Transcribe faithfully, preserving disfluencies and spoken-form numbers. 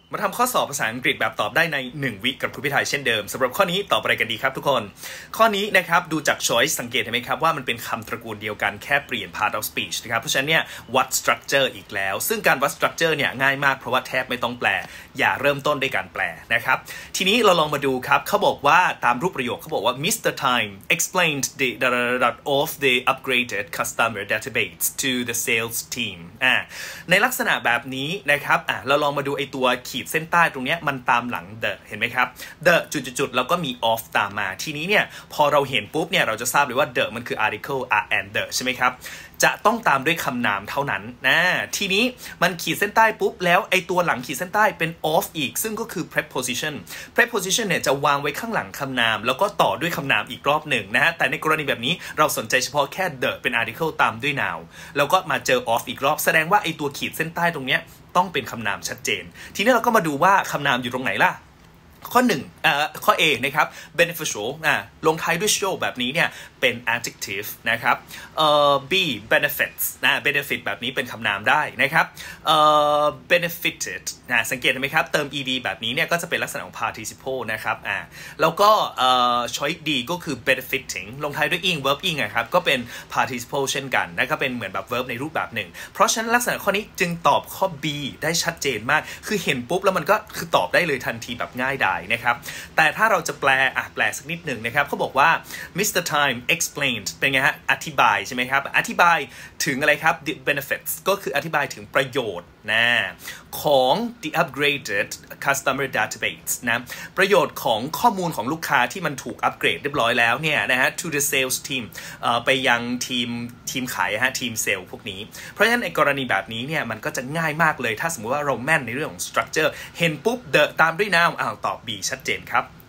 มาทำข้อสอบภาษาอังกฤษแบบตอบได้ในหนึ่งวิกับครูพิทัยเช่นเดิมสำหรับข้อนี้ตอบอะไรกันดีครับทุกคนข้อนี้นะครับดูจาก choice สังเกตเห็นไหมครับว่ามันเป็นคำตระกูลเดียวกันแค่เปลี่ยน part of speech นะครับเพราะฉะนั้นเนี่ยวัด structure อีกแล้วซึ่งการวัด structure เนี่ยง่ายมากเพราะว่าแทบไม่ต้องแปลอย่าเริ่มต้นด้วยการแปลนะครับทีนี้เราลองมาดูครับเขาบอกว่าตามรูปประโยคเขาบอกว่า มิสเตอร์ Time explained the of the upgraded customer database to the sales team อ่าในลักษณะแบบนี้นะครับอ่าเราลองมาดูไอตัวขีดเส้นใต้ตรงนี้มันตามหลัง the เห็นไหมครับ the จุดๆแล้วก็มี of ตามมาทีนี้เนี่ยพอเราเห็นปุ๊บเนี่ยเราจะทราบเลยว่า the มันคือ article are and the ใช่ไหมครับจะต้องตามด้วยคำนามเท่านั้นนะทีนี้มันขีดเส้นใต้ปุ๊บแล้วไอตัวหลังขีดเส้นใต้เป็น of อีกซึ่งก็คือ preposition preposition เนี่ยจะวางไว้ข้างหลังคำนามแล้วก็ต่อด้วยคำนามอีกรอบหนึ่งนะฮะแต่ในกรณีแบบนี้เราสนใจเฉพาะแค่ the เป็น article ตามด้วย noun แล้วก็มาเจอ of อีกรอบแสดงว่าไอตัวขีดเส้นใต้ตรงเนี้ยต้องเป็นคำนามชัดเจนทีนี้เราก็มาดูว่าคำนามอยู่ตรงไหนล่ะข้อหนึ่งเอ่อข้อ A นะครับ beneficial อ่าลงท้ายด้วย show แบบนี้เนี่ยเป็น adjective นะครับเอ่อ B benefits นะ benefit แบบนี้เป็นคำนามได้นะครับเอ่อ benefited นะสังเกตไหมครับเติม ed แบบนี้เนี่ยก็จะเป็นลักษณะของ participle นะครับอ่าแล้วก็เอ่อ choice D ก็คือ benefiting ลงท้ายด้วย ing verb ing นะครับก็เป็น participle เช่นกันนะครับเป็นเหมือนแบบ verb ในรูปแบบหนึ่งเพราะฉะนั้นลักษณะข้อนี้จึงตอบข้อ B ได้ชัดเจนมากคือเห็นปุ๊บแล้วมันก็คือตอบได้เลยทันทีแบบง่ายดายนะครับแต่ถ้าเราจะแปลอ่ะแปลสักนิดหนึ่งนะครับเขาบอกว่า มิสเตอร์ Time explained เป็นไงฮะอธิบายใช่ไหมครับอธิบายถึงอะไรครับ the benefits ก็คืออธิบายถึงประโยชน์นะของ the upgraded customer database นะประโยชน์ของข้อมูลของลูกค้าที่มันถูกอัปเกรดเรียบร้อยแล้วเนี่ยนะฮะ to the sales team เอ่อไปยังทีมทีมขายฮะทีมเซลล์พวกนี้เพราะฉะนั้นในกรณีแบบนี้เนี่ยมันก็จะง่ายมากเลยถ้าสมมุติว่าเราแม่นในเรื่องของ structure เห็นปุ๊บ the ตามด้วย noun อ้าวตอบ B ชัดเจนครับ